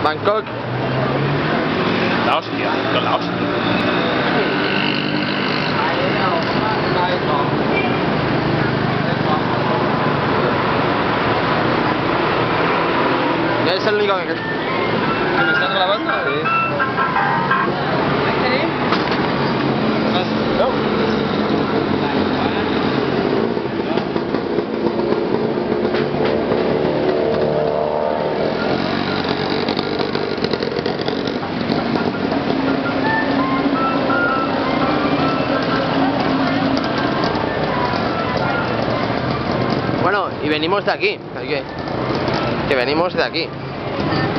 Bangkok. La hostia, con la hostia. Ya es el único que... ¿Me estás grabando? Sí. No. Bueno, y venimos de aquí. Que venimos de aquí.